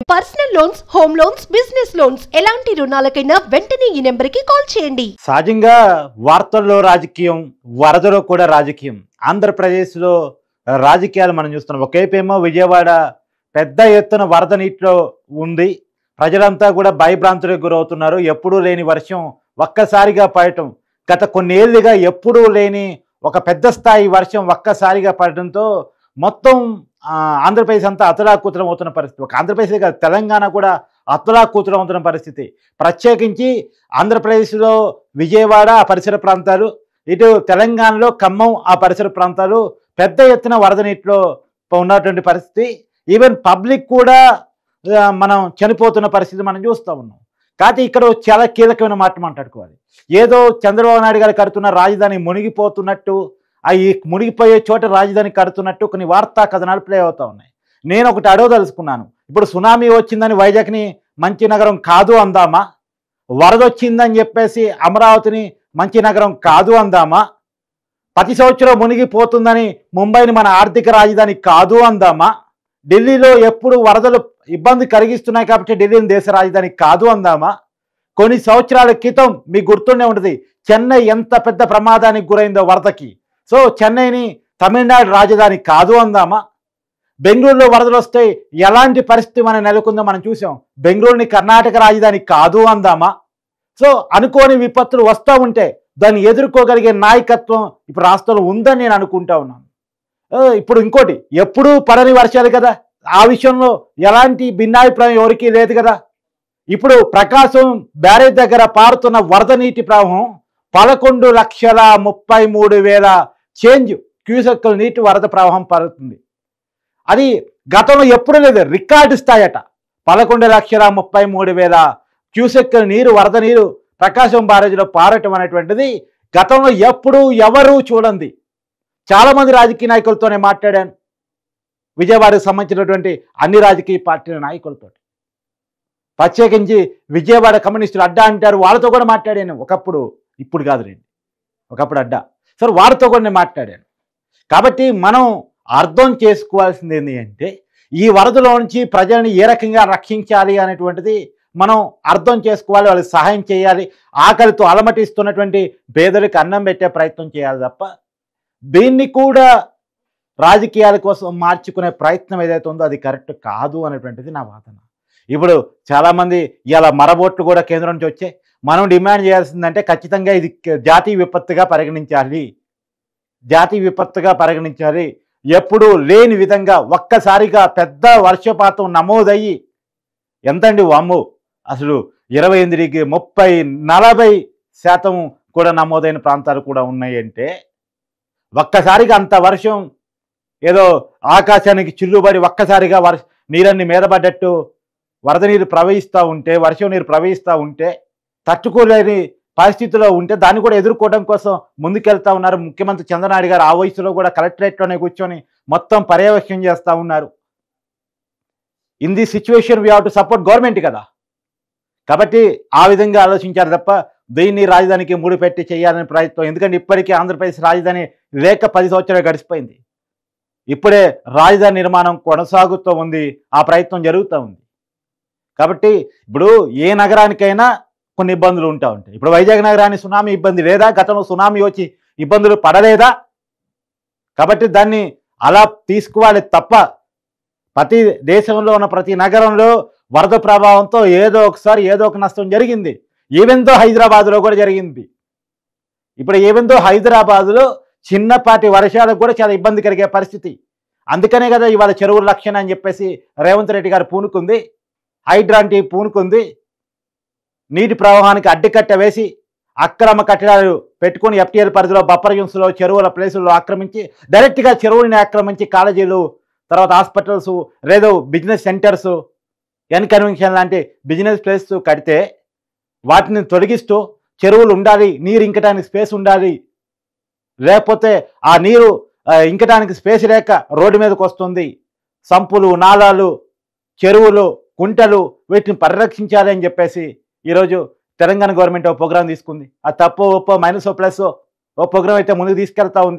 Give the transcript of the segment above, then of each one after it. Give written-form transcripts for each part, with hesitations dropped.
Personal loans, home loans, business loans ఎలాంటి రుణాలకైనా వెంటనే ఈ నెంబర్కి కాల్ చేయండి. సహజంగా వార్తల్లో రాజకీయం, వరదలో కూడా రాజకీయం. ఆంధ్రప్రదేశ్లో రాజకీయాలు మనం చూస్తున్నాం. ఒకవైపేమో విజయవాడ పెద్ద ఎత్తున వరద నీటిలో ఉంది. ప్రజలంతా కూడా భయభ్రాంతులకు గురవుతున్నారు. ఎప్పుడూ లేని వర్షం ఒక్కసారిగా పడటం, గత కొన్నేళ్లుగా ఎప్పుడూ లేని ఒక పెద్ద స్థాయి వర్షం ఒక్కసారిగా పడటంతో మొత్తం ఆంధ్రప్రదేశ్ అంతా అతలాకుతలం అవుతున్న పరిస్థితి. ఒక ఆంధ్రప్రదేశ్ కాదు, తెలంగాణ కూడా అతలాకుతలం అవుతున్న పరిస్థితి. ప్రత్యేకించి ఆంధ్రప్రదేశ్లో విజయవాడ ఆ పరిసర ప్రాంతాలు, ఇటు తెలంగాణలో ఖమ్మం ఆ పరిసర ప్రాంతాలు పెద్ద ఎత్తున వరద నీటిలో ఉన్నటువంటి పరిస్థితి. ఈవెన్ పబ్లిక్ కూడా మనం చనిపోతున్న పరిస్థితి మనం చూస్తూ ఉన్నాం. కాకపోతే ఇక్కడ చాలా కీలకమైన మాట మాట్లాడుకోవాలి. ఏదో చంద్రబాబు నాయుడు గారు కడుతున్న రాజధాని మునిగిపోతున్నట్టు, ఈ మునిగిపోయే చోట రాజధాని కడుతున్నట్టు కొన్ని వార్తా కథనాలు ప్లే అవుతూ ఉన్నాయి. నేను ఒకటి అడగదలుచుకున్నాను. ఇప్పుడు సునామీ వచ్చిందని వైజాగ్ని మంచి నగరం కాదు అందామా? వరద వచ్చిందని చెప్పేసి అమరావతిని మంచి నగరం కాదు అందామా? ప్రతి సంవత్సరం మునిగిపోతుందని ముంబైని మన ఆర్థిక రాజధాని కాదు అందామా? ఢిల్లీలో ఎప్పుడు వరదలు ఇబ్బంది కలిగిస్తున్నాయి కాబట్టి ఢిల్లీని దేశ రాజధాని కాదు అందామా? కొన్ని సంవత్సరాల క్రితం మీకు గుర్తుండే ఉంటుంది, చెన్నై ఎంత పెద్ద ప్రమాదానికి గురైందో వరదకి. సో చెన్నైని తమిళనాడు రాజధాని కాదు అందామా? బెంగళూరులో వరదలు వస్తే ఎలాంటి పరిస్థితి మనం నెలకొందో మనం చూసాం. బెంగళూరుని కర్ణాటక రాజధాని కాదు అందామా? సో అనుకోని విపత్తులు వస్తూ ఉంటే దాన్ని ఎదుర్కోగలిగే నాయకత్వం ఇప్పుడు రాష్ట్రంలో ఉందని నేను అనుకుంటా ఉన్నాను. ఇప్పుడు ఇంకోటి, ఎప్పుడూ పడని వర్షాలు కదా, ఆ విషయంలో ఎలాంటి భిన్నాభిప్రాయం ఎవరికీ లేదు కదా. ఇప్పుడు ప్రకాశం బ్యారేజ్ దగ్గర పారుతున్న వరద నీటి ప్రవాహం 11,33,000 చేంజ్ క్యూసెక్కుల నీటి వరద ప్రవాహం పారుతుంది. అది గతంలో ఎప్పుడు లేదు, రికార్డు స్థాయట. 11,33,000 క్యూసెక్కుల నీరు, వరద నీరు ప్రకాశం బ్యారేజ్లో పారటం అనేటువంటిది గతంలో ఎప్పుడూ ఎవరూ చూడండి. చాలామంది రాజకీయ నాయకులతోనే మాట్లాడాను, విజయవాడకు సంబంధించినటువంటి అన్ని రాజకీయ పార్టీల నాయకులతో. ప్రత్యేకించి విజయవాడ కమ్యూనిస్టులు అడ్డా అంటారు, వాళ్ళతో కూడా మాట్లాడాను ఒకప్పుడు. ఇప్పుడు కాదు రండి, ఒకప్పుడు అడ్డా. సరే, వారితో కూడా నేను మాట్లాడాను. కాబట్టి మనం అర్థం చేసుకోవాల్సింది ఏంటి అంటే, ఈ వరదలో నుంచి ప్రజల్ని ఏ రకంగా రక్షించాలి అనేటువంటిది మనం అర్థం చేసుకోవాలి. వాళ్ళకి సహాయం చేయాలి. ఆకలితో అలమటిస్తున్నటువంటి పేదలకు అన్నం పెట్టే ప్రయత్నం చేయాలి తప్ప దీన్ని కూడా రాజకీయాల కోసం మార్చుకునే ప్రయత్నం ఏదైతే ఉందో అది కరెక్ట్ కాదు అనేటువంటిది నా వాదన. ఇప్పుడు చాలామంది ఇలా మరబోట్లు కూడా కేంద్రం నుంచి వచ్చే మనం డిమాండ్ చేయాల్సిందంటే ఖచ్చితంగా ఇది జాతీయ విపత్తుగా పరిగణించాలి. జాతీయ విపత్తుగా పరిగణించాలి. ఎప్పుడూ లేని విధంగా ఒక్కసారిగా పెద్ద వర్షపాతం నమోదయ్యి ఎంతండి వామ్ము, అసలు 28, 30, 40% కూడా నమోదైన ప్రాంతాలు కూడా ఉన్నాయంటే, ఒక్కసారిగా అంత వర్షం ఏదో ఆకాశానికి చిల్లుబడి ఒక్కసారిగా నీరన్ని మీద పడ్డట్టు వరద నీరు ప్రవహిస్తూ ఉంటే, వర్షం నీరు ప్రవహిస్తూ ఉంటే, తట్టుకోలేని పరిస్థితిలో ఉంటే దాన్ని కూడా ఎదుర్కోవడం కోసం ముందుకెళ్తా ఉన్నారు. ముఖ్యమంత్రి చంద్రనాయుడు గారు ఆ వయసులో కూడా కలెక్టరేట్లోనే కూర్చొని మొత్తం పర్యవేక్షణ చేస్తూ ఉన్నారు. In the situation we have to support government కదా. కాబట్టి ఆ విధంగా ఆలోచించారు తప్ప దీన్ని రాజధానికి ముడిపెట్టి చేయాలనే ప్రయత్నం. ఎందుకంటే ఇప్పటికీ ఆంధ్రప్రదేశ్ రాజధాని లేక 10 సంవత్సరాలు గడిచిపోయింది. ఇప్పుడే రాజధాని నిర్మాణం కొనసాగుతూ ఉంది, ఆ ప్రయత్నం జరుగుతూ ఉంది. కాబట్టి ఇప్పుడు ఏ నగరానికైనా కొన్ని ఇబ్బందులు ఉంటా ఉంటాయి. ఇప్పుడు వైజాగ్ నగరానికి సునామీ ఇబ్బంది లేదా? గతంలో సునామీ వచ్చి ఇబ్బందులు పడలేదా? కాబట్టి దాన్ని అలా తీసుకోవాలి తప్ప ప్రతి దేశంలో ఉన్న ప్రతి నగరంలో వరద ప్రభావంతో ఏదో ఒకసారి ఏదో ఒక నష్టం జరిగింది. ఈవెందో హైదరాబాద్లో కూడా జరిగింది. ఇప్పుడు ఈవెందో హైదరాబాద్లో చిన్నపాటి వర్షాలకు కూడా చాలా ఇబ్బంది కలిగే పరిస్థితి. అందుకనే కదా ఇవాళ చెరువుల రక్షణ అని చెప్పేసి రేవంత్ రెడ్డి గారు పూనుకుంది, హైడ్రాంటి పూనుకుంది. నీటి ప్రవాహానికి అడ్డుకట్ట వేసి అక్రమ కట్టడాలు పెట్టుకుని FTL పరిధిలో బఫర్ జోన్స్లో చెరువుల ప్లేసుల్లో ఆక్రమించి డైరెక్ట్గా చెరువుల్ని ఆక్రమించి కాలేజీలు, తర్వాత హాస్పిటల్స్, లేదు బిజినెస్ సెంటర్స్, కన్వెన్షన్ లాంటి బిజినెస్ ప్లేస్ కడితే వాటిని తొలగిస్తూ చెరువులు ఉండాలి, నీరు ఇంకటానికి స్పేస్ ఉండాలి. లేకపోతే ఆ నీరు ఇంకటానికి స్పేస్ లేక రోడ్డు మీదకి వస్తుంది. సంపులు, నాలాలు, చెరువులు, కుంటలు వీటిని పరిరక్షించాలి అని చెప్పేసి ఈరోజు తెలంగాణ గవర్నమెంట్ ఓ ప్రోగ్రాం తీసుకుంది. ఆ తప్పో ఒప్పో మైనస్ ఓ ప్లస్ ఓ ప్రోగ్రాం అయితే ముందుకు తీసుకెళ్తా ఉంది.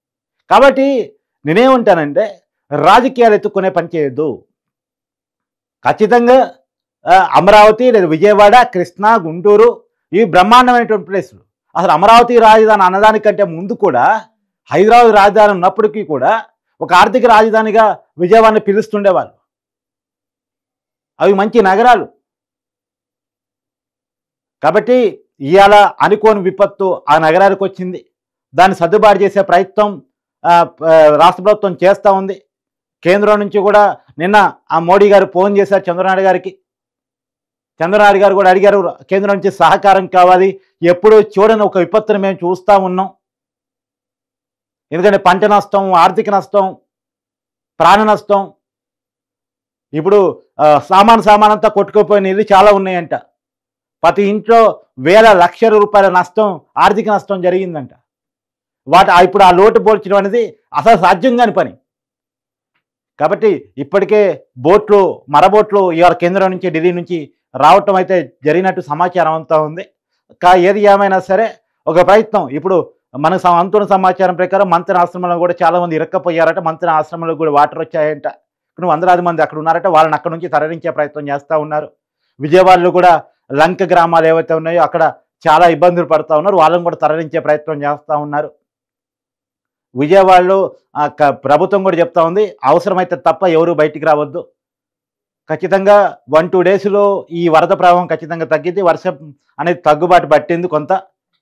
కాబట్టి నేనేమంటానంటే రాజకీయాలు ఎత్తుకునే పని చేయొద్దు. ఖచ్చితంగా అమరావతి లేదా విజయవాడ, కృష్ణా, గుంటూరు ఇవి బ్రహ్మాండమైనటువంటి ప్లేసులు. అసలు అమరావతి రాజధాని అన్నదానికంటే ముందు కూడా హైదరాబాద్ రాజధాని ఉన్నప్పటికీ కూడా ఒక ఆర్థిక రాజధానిగా విజయవాడని పిలుస్తుండేవాళ్ళు. అవి మంచి నగరాలు. కాబట్టి ఇవాళ అనుకోని విపత్తు ఆ నగరానికి వచ్చింది. దాన్ని సర్దుబాటు చేసే ప్రయత్నం రాష్ట్ర ప్రభుత్వం చేస్తూ ఉంది. కేంద్రం నుంచి కూడా నిన్న ఆ మోడీ గారు ఫోన్ చేశారు చంద్రనాయుడు గారికి. చంద్రనాయుడు గారు కూడా అడిగారు, కేంద్రం నుంచి సహకారం కావాలి, ఎప్పుడూ చూడని ఒక విపత్తును మేము చూస్తూ ఉన్నాం. ఎందుకంటే పంట నష్టం, ఆర్థిక నష్టం, ప్రాణ నష్టం. ఇప్పుడు సామానంతా కొట్టుకుపోయిన ఇల్లు చాలా ఉన్నాయంట. ప్రతి ఇంట్లో వేల లక్షల రూపాయల నష్టం, ఆర్థిక నష్టం జరిగిందంట. ఇప్పుడు ఆ లోటు పోల్చడం అనేది అసలు సాధ్యం కాని పని. కాబట్టి ఇప్పటికే బోట్లు, మరబోట్లు ఇవాళ కేంద్రం నుంచి, ఢిల్లీ నుంచి రావటం అయితే జరిగినట్టు సమాచారం అంతా ఉంది. ఏది ఏమైనా సరే ఒక ప్రయత్నం. ఇప్పుడు మనకు అంతున్న సమాచారం ప్రకారం మంత్రి ఆశ్రమంలో కూడా చాలామంది ఇరక్కపోయారట. మంత్రి ఆశ్రమంలో కూడా వాటర్ వచ్చాయంట. వందలాది మంది అక్కడ ఉన్నారట. వాళ్ళని అక్కడ నుంచి తరలించే ప్రయత్నం చేస్తూ ఉన్నారు. విజయవాడలో కూడా లంక గ్రామాలు ఏవైతే ఉన్నాయో అక్కడ చాలా ఇబ్బందులు పడుతూ ఉన్నారు. వాళ్ళని కూడా తరలించే ప్రయత్నం చేస్తూ ఉన్నారు. విజయవాడలో ప్రభుత్వం కూడా చెప్తా ఉంది, అవసరమైతే తప్ప ఎవరు బయటికి రావద్దు. ఖచ్చితంగా 1-2 డేస్లో ఈ వరద ప్రభావం ఖచ్చితంగా తగ్గింది. వర్షం అనేది తగ్గుబాటు పట్టింది కొంత.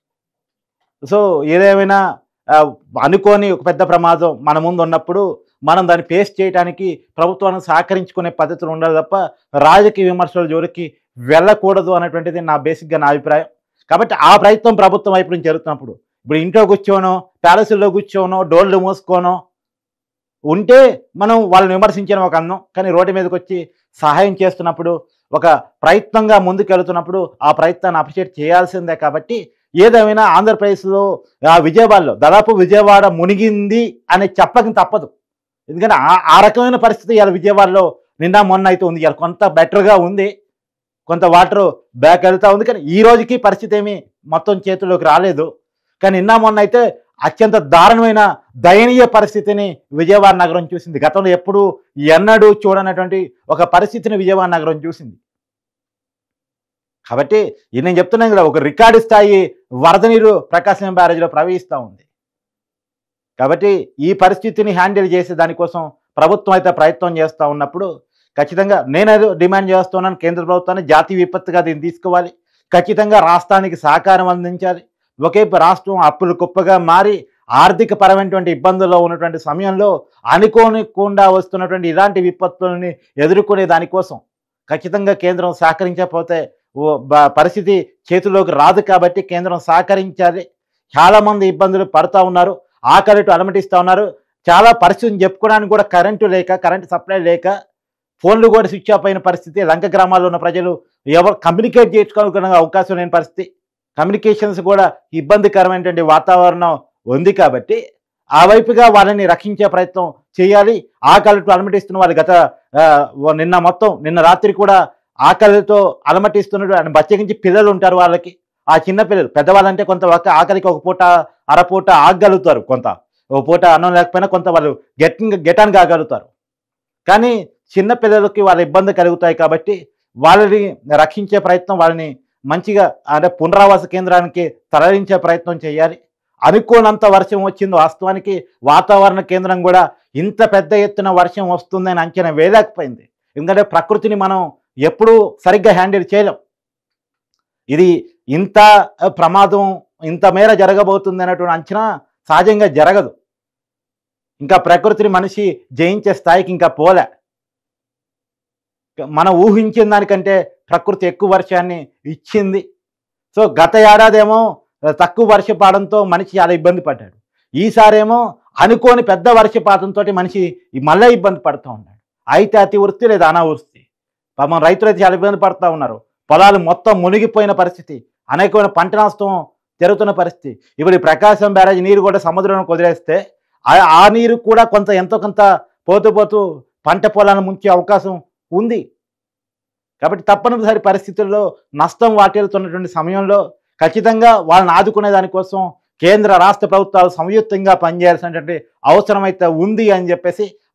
సో ఏదేమైనా అనుకోని ఒక పెద్ద ప్రమాదం మన ముందు ఉన్నప్పుడు మనం దాన్ని ఫేస్ చేయడానికి ప్రభుత్వాన్ని సహకరించుకునే పద్ధతులు ఉండాలి తప్ప రాజకీయ విమర్శల జోలికి వెళ్ళకూడదు అనేటువంటిది నా అభిప్రాయం. కాబట్టి ఆ ప్రయత్నం ప్రభుత్వం వైపు నుంచి జరుగుతున్నప్పుడు ఇప్పుడు ఇంట్లో కూర్చోనో, ప్యాలెస్లో కూర్చోనో, డోర్లు మూసుకోనో ఉంటే మనం వాళ్ళని విమర్శించడం ఒక అందం. కానీ రోడ్డు మీదకి వచ్చి సహాయం చేస్తున్నప్పుడు, ఒక ప్రయత్నంగా ముందుకు వెళుతున్నప్పుడు ఆ ప్రయత్నాన్ని అప్రిషియేట్ చేయాల్సిందే. కాబట్టి ఏదేమైనా ఆంధ్రప్రదేశ్లో విజయవాడలో దాదాపు విజయవాడ మునిగింది అని చెప్పక తప్పదు. ఎందుకంటే ఆ రకమైన పరిస్థితి ఇవాళ విజయవాడలో నిన్న మొన్న అయితే ఉంది. ఇవాళ కొంత బెటర్గా ఉంది, కొంత వాటర్ బ్యాక్ వెళ్తూ ఉంది. కానీ ఈ రోజుకి పరిస్థితి ఏమీ మొత్తం చేతుల్లోకి రాలేదు. కానీ నిన్న మొన్న అయితే అత్యంత దారుణమైన దయనీయ పరిస్థితిని విజయవాడ నగరం చూసింది. గతంలో ఎన్నడూ చూడనటువంటి ఒక పరిస్థితిని విజయవాడ నగరం చూసింది. కాబట్టి ఇది నేను చెప్తున్నాను కదా, ఒక రికార్డు స్థాయి వరద నీరు ప్రకాశం బ్యారేజ్లో ప్రవహిస్తూ ఉంది. కాబట్టి ఈ పరిస్థితిని హ్యాండిల్ చేసే దానికోసం ప్రభుత్వం అయితే ప్రయత్నం చేస్తూ ఉన్నప్పుడు ఖచ్చితంగా నేను డిమాండ్ చేస్తున్నాను, కేంద్ర ప్రభుత్వాన్ని జాతీయ విపత్తుగా దీన్ని తీసుకోవాలి. ఖచ్చితంగా రాష్ట్రానికి సహకారం అందించాలి. ఒకే రాష్ట్రం అప్పులు కుప్పగా మారి ఆర్థిక పరమైనటువంటి ఇబ్బందుల్లో ఉన్నటువంటి సమయంలో అనుకోనికుండా వస్తున్నటువంటి ఇలాంటి విపత్తులని ఎదుర్కొనే దానికోసం ఖచ్చితంగా కేంద్రం సహకరించకపోతే పరిస్థితి చేతుల్లోకి రాదు. కాబట్టి కేంద్రం సహకరించాలి. చాలామంది ఇబ్బందులు పడుతూ ఉన్నారు, ఆకలితో అలమటిస్తూ ఉన్నారు. చాలా పరిస్థితిని చెప్పుకోవడానికి కూడా కరెంటు సప్లై లేక ఫోన్లు కూడా స్విచ్ ఆఫ్ అయిన పరిస్థితి. లంక గ్రామాల్లో ఉన్న ప్రజలు ఎవరు కమ్యూనికేట్ చేసుకోవడానికి అవకాశం లేని పరిస్థితి. కమ్యూనికేషన్స్ కూడా ఇబ్బందికరమైనటువంటి వాతావరణం ఉంది. కాబట్టి ఆ వైపుగా వాళ్ళని రక్షించే ప్రయత్నం చేయాలి. ఆకలితో అలమటిస్తున్న వాళ్ళు నిన్న రాత్రి కూడా ఆకలితో అలమటిస్తున్నట్టు బచ్చగించి పిల్లలు ఉంటారు. వాళ్ళకి ఆ చిన్న పిల్లలు, పెద్దవాళ్ళంటే కొంత ఆకలికి ఒక పూట అరపూట ఆగలుగుతారు, కొంత ఒక పూట అన్నం లేకపోయినా కొంత వాళ్ళు గెటాన్ కాగలుగుతారు. కానీ చిన్న పిల్లలకి వాళ్ళ ఇబ్బంది కలుగుతాయి. కాబట్టి వాళ్ళని రక్షించే ప్రయత్నం, వాళ్ళని మంచిగా అంటే పునరావాస కేంద్రానికి తరలించే ప్రయత్నం చేయాలి. అనుకోనంత వర్షం వచ్చింది. వాస్తవానికి వాతావరణ కేంద్రం కూడా ఇంత పెద్ద ఎత్తున వర్షం వస్తుందని అంచనా వేయలేకపోయింది. ఎందుకంటే ప్రకృతిని మనం ఎప్పుడూ సరిగ్గా హ్యాండిల్ చేయలేం. ఇది ఇంత ప్రమాదం ఇంత మేర జరగబోతుంది అన్నటువంటి అంచనా సహజంగా జరగదు. ఇంకా ప్రకృతిని మనిషి జయించే స్థాయికి ఇంకా పోలే. మనం ఊహించిన దానికంటే ప్రకృతి ఎక్కువ వర్షాన్ని ఇచ్చింది. సో గత ఏడాదేమో తక్కువ వర్షపాతంతో మనిషి చాలా ఇబ్బంది పడ్డాడు. ఈసారేమో అనుకోని పెద్ద వర్షపాతంతో మనిషి మళ్ళీ ఇబ్బంది పడుతూ ఉన్నాడు. అయితే అతివృష్టి లేదా అనావృష్టి. పాపం రైతులు అయితే చాలా ఇబ్బంది పడుతూ ఉన్నారు. పొలాలు మొత్తం మునిగిపోయిన పరిస్థితి, అనేకమైన పంట నష్టం జరుగుతున్న పరిస్థితి. ఇప్పుడు ఈ ప్రకాశం బ్యారేజ్ నీరు కూడా సముద్రంలోకి వదిలేస్తే ఆ నీరు కూడా ఎంతో కొంత పోతూ పంట పొలాలను ముంచే అవకాశం ఉంది. కాబట్టి తప్పనిసరి పరిస్థితుల్లో నష్టం వాటిల్లుతున్నటువంటి సమయంలో ఖచ్చితంగా వాళ్ళని ఆదుకునే దానికోసం కేంద్ర రాష్ట్ర ప్రభుత్వాలు సంయుక్తంగా పనిచేయాల్సినటువంటి అవసరం అయితే ఉంది అని చెప్పేసి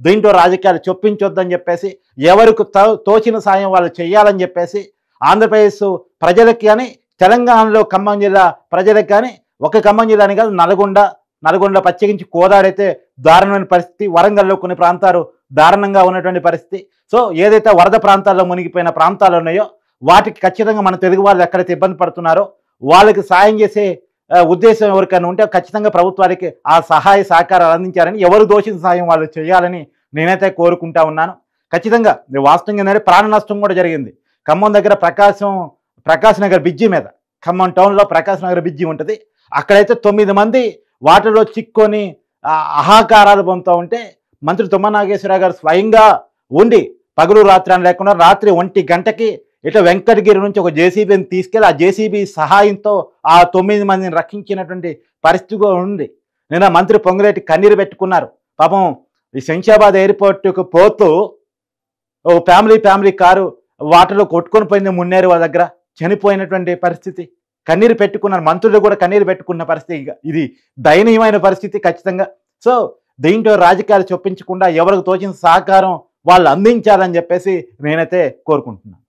దీంట్లో రాజకీయాలు చొప్పించొద్దని చెప్పేసి ఎవరికి తోచిన సాయం వాళ్ళు చేయాలని చెప్పేసి ఆంధ్రప్రదేశ్ ప్రజలకి కానీ తెలంగాణలో ఖమ్మం జిల్లా ప్రజలకు కానీ ఒక ఖమ్మం జిల్లాని కాదు నల్గొండ ప్రత్యేకించి కోదాడైతే దారుణమైన పరిస్థితి, వరంగల్లో కొన్ని ప్రాంతాలు దారుణంగా ఉన్నటువంటి పరిస్థితి. సో ఏదైతే వరద ప్రాంతాల్లో మునిగిపోయిన ప్రాంతాలు ఉన్నాయో వాటికి ఖచ్చితంగా మన తెలుగు వాళ్ళు ఎక్కడైతే ఇబ్బంది పడుతున్నారో వాళ్ళకి సాయం చేసే ఉద్దేశం ఎవరికైనా ఉంటే ఖచ్చితంగా ప్రభుత్వానికి ఆ సహాయ సహకారాలు అందించాలని, ఎవరు దోషిత సాయం వాళ్ళు చేయాలని నేనైతే కోరుకుంటా ఉన్నాను. ఖచ్చితంగా వాస్తవంగా ఏంటంటే ప్రాణ నష్టం కూడా జరిగింది. ఖమ్మం దగ్గర ప్రకాశ్ నగర్ బ్రిడ్జి మీద, ఖమ్మం టౌన్లో ప్రకాశ్ నగర్ బ్రిడ్జి ఉంటుంది, అక్కడైతే 9 మంది వాటర్లో చిక్కొని ఆహాకారాలు పొందుతూ ఉంటే మంత్రి తుమ్మల నాగేశ్వరరావు గారు స్వయంగా ఉండి పగలు రాత్రి అని లేకుండా రాత్రి 1 గంటకి ఇట్లా వెంకటగిరి నుంచి ఒక జేసీబీని తీసుకెళ్ళి ఆ జేసీబీ సహాయంతో ఆ 9 మందిని రక్షించినటువంటి పరిస్థితి కూడా ఉంది. నిన్న మంత్రి పొంగులేటి కన్నీరు పెట్టుకున్నారు. పాపం ఈ శంషాబాద్ ఎయిర్పోర్ట్కు పోతూ ఓ ఫ్యామిలీ కారు వాటర్లో కొట్టుకొని పోయింది మున్నేరు వాళ్ళ దగ్గర, చనిపోయినటువంటి పరిస్థితి. కన్నీరు పెట్టుకున్నారు, మంత్రులు కూడా కన్నీరు పెట్టుకున్న పరిస్థితి. ఇది దయనీయమైన పరిస్థితి ఖచ్చితంగా. సో దీంట్లో రాజకీయాలు చొప్పించకుండా ఎవరికి తోచిన సహకారం వాళ్ళు అందించాలని చెప్పేసి నేనైతే కోరుకుంటున్నాను.